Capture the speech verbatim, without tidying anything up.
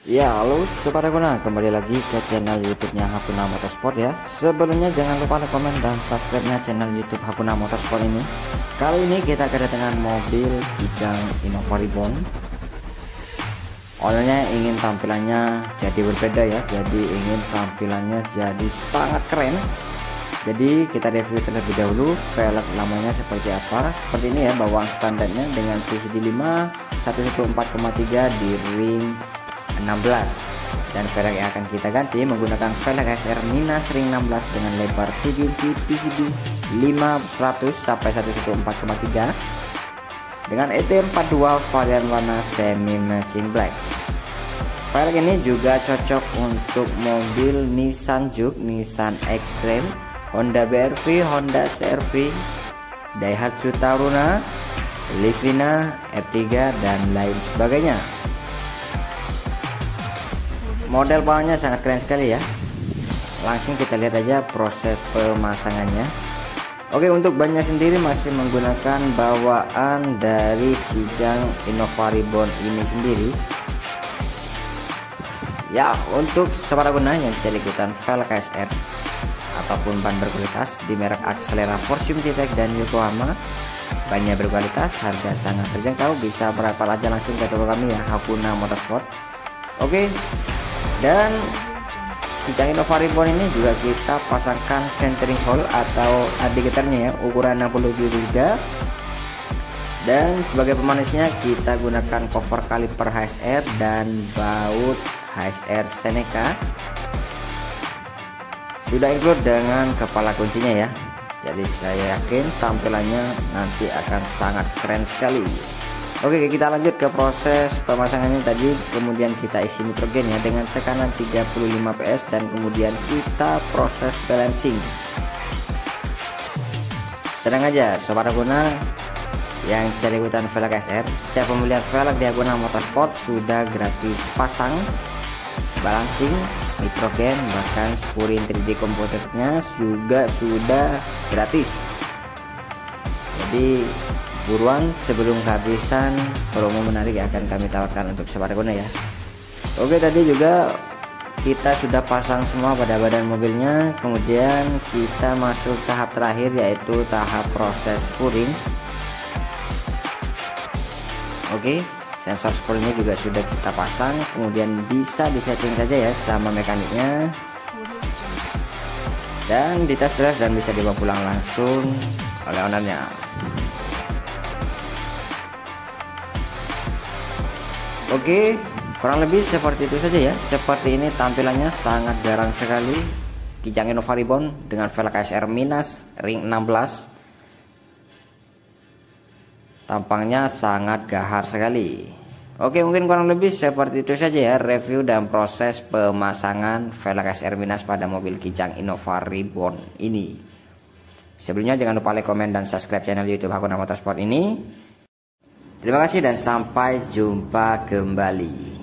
Ya, halo Sobat Aguna, kembali lagi ke channel YouTube-nya Hakuna Motorsport ya. Sebelumnya jangan lupa like, komen, dan subscribe-nya channel YouTube Hakuna Motorsport ini. Kali ini kita kedatangan mobil Kijang Innova Reborn. Awalnya ingin tampilannya jadi berbeda ya, jadi ingin tampilannya jadi sangat keren. Jadi kita review terlebih dahulu velg lamanya seperti apa. Seperti ini ya, bawaan standarnya dengan P C D lima seratus empat koma tiga di ring enam belas, dan velg yang akan kita ganti menggunakan velg S R minus ring enam belas dengan lebar tujuh inci P C D lima seratus sampai seratus empat koma tiga dengan E T empat puluh dua varian warna semi matching black. Velg ini juga cocok untuk mobil Nissan Juke, Nissan X-Trail, Honda B R V, Honda C R V, Daihatsu Taruna, Livina, R tiga, dan lain sebagainya. Model bawahnya sangat keren sekali ya. Langsung kita lihat aja proses pemasangannya. Oke, untuk bannya sendiri masih menggunakan bawaan dari Kijang Innova Reborn ini sendiri. Ya, untuk Sobat Aguna yang cari ikutan velg S R ataupun ban berkualitas di merek Axelera, Forsium, T-Tech, dan Yokohama, bannya berkualitas, harga sangat terjangkau, bisa merapat aja langsung ke toko kami ya, Hakuna Motorsport. Oke, dan Kijang Innova Reborn ini juga kita pasangkan centering hole atau indicatornya ya, ukuran enam puluh tujuh juga. Dan sebagai pemanisnya kita gunakan cover kaliper H S R dan baut H S R Seneca. Sudah include dengan kepala kuncinya ya. Jadi saya yakin tampilannya nanti akan sangat keren sekali. Oke, kita lanjut ke proses pemasangannya tadi. Kemudian kita isi nitrogen ya dengan tekanan tiga puluh lima P S, dan kemudian kita proses balancing. Tenang aja Sobat Aguna yang cari ikutan velg S R, setiap pembelian velg di Hakuna Motorsport sudah gratis pasang, balancing, nitrogen, bahkan spurin tiga D komputernya juga sudah gratis. Jadi buruan sebelum kehabisan promo menarik yang akan kami tawarkan untuk Sobat Aguna ya. Oke, tadi juga kita sudah pasang semua pada badan mobilnya. Kemudian kita masuk tahap terakhir, yaitu tahap proses spuring. Oke, sensor spuringnya juga sudah kita pasang, kemudian bisa disetting saja ya sama mekaniknya, dan dites drive dan bisa dibawa pulang langsung oleh ownernya. Oke, kurang lebih seperti itu saja ya. Seperti ini tampilannya, sangat garang sekali Kijang Innova Reborn dengan velg S R minus ring enam belas. Tampangnya sangat gahar sekali. Oke, mungkin kurang lebih seperti itu saja ya review dan proses pemasangan velg S R minus pada mobil Kijang Innova Reborn ini. Sebelumnya jangan lupa like, komen, dan subscribe channel YouTube Hakuna Motorsport ini. Terima kasih dan sampai jumpa kembali.